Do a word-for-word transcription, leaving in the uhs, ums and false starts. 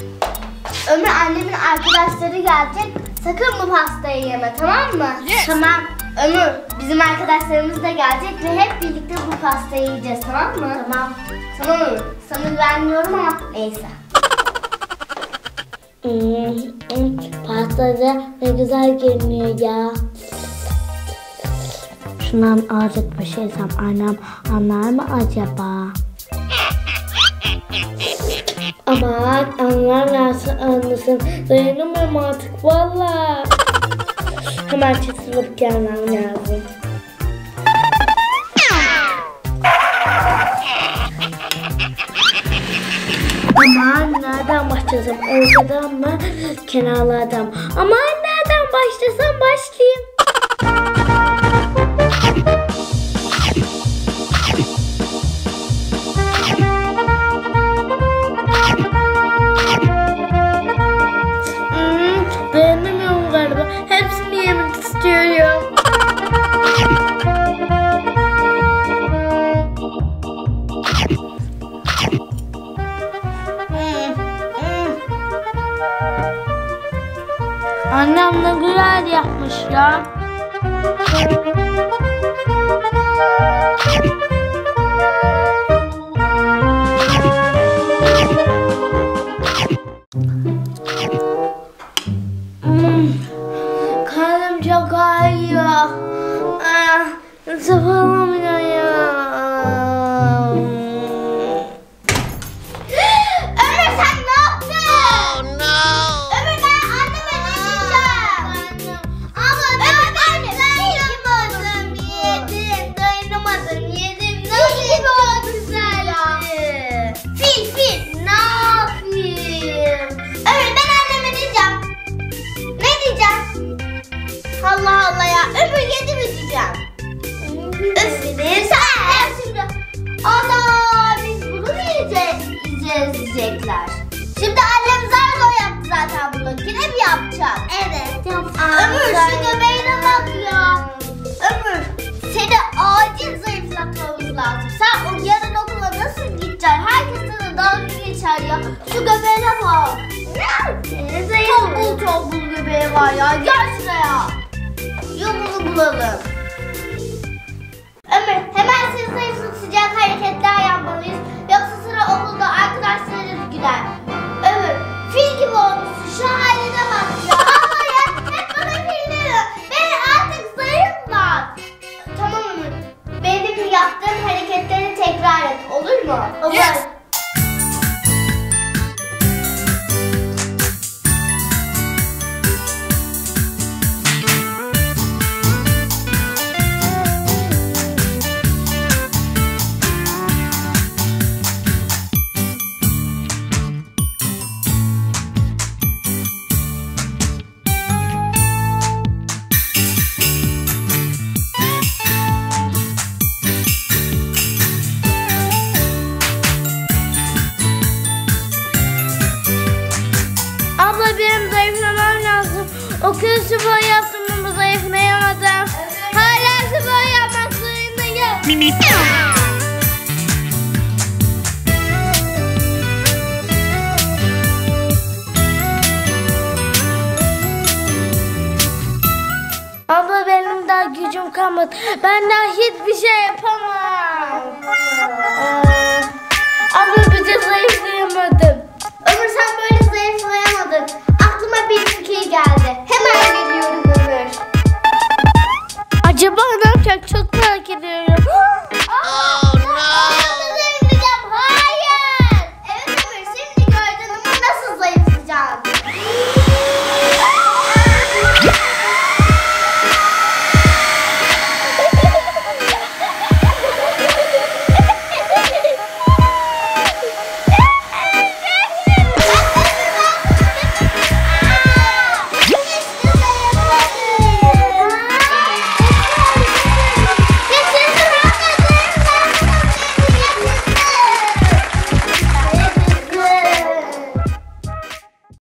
Ömer, annemin arkadaşları gelecek. Sakın bu pastayı yeme, tamam mı? Yes. Tamam. Ömür, bizim arkadaşlarımız da gelecek ve hep birlikte bu pastayı yiyeceğiz, tamam mı? Tamam. Tamam Ömür. Sana güvenmiyorum ama neyse. Hmm, hmm, pastada ne güzel görünüyor ya. Şundan azıcık bir şey yesem annem anlar mı acaba? Aman anlarlarsa anlasın. Dayanamıyorum artık valla. Hemen çıtırıp gelmem lazım. Aman nereden başlasam? Ortadan mı? Kenarlardan mı? Aman nereden başlasam başlayayım. Hmm, dayanamıyorum galiba. Hepsini yemek istiyorum. Annem ne güzel yapmış ya. Hmm, karnım çok ağrıyor. Ah, sıfırlamıyor ya. Ömür, sen ne yaptın? Oh no! Ömür, ben anneme ne diyeceğim? Ama ben dayanamadım. Yedim, dayanamadım, yedim. Nasıl gibi oldu sen? Fil, fil, ne yapayım? Ömür, ben anneme diyeceğim. Ne diyeceğim? Allah Allah ya, Ömür yedi mi diyeceğim? Ömür, sen şimdi. Ana, biz bunu mu yiyeceğiz, yiyeceğiz diyecekler. Şimdi annem zar zor yaptı zaten bunu. Yine mi yapacak? Evet. Ömür, şu göbeğine bak ya. Ömür, seni acil zayıflatmamız lazım. Sen o yarın okula nasıl gideceksin? Herkes sana dalga geçer ya. Şu göbeğine bak. Tombul tombul göbeği var ya. Gel şuraya. Yolunu bulalım. Ömür, hemen seni zayıflatacak hareketler yapmalıyız. Yoksa sıra okulda arkadaşlarımız güler. Ömür, fil gibi olmuşsun. Şu haline bak ya. Ama ya, hep bana fil diyor. Beni artık zayıflat. Tamam Ömür. Benim yaptığım hareketleri tekrar et. Olur mu? Olur. Yes. Abla benim zayıflamam lazım. Okul spor yaptım ama zayıflayamadım. Hala spor yapmak zorundayım. Abla benim daha gücüm kalmadı. Ben daha hiçbir şey yapamam. Ee, abla bizi zayıflayamadım.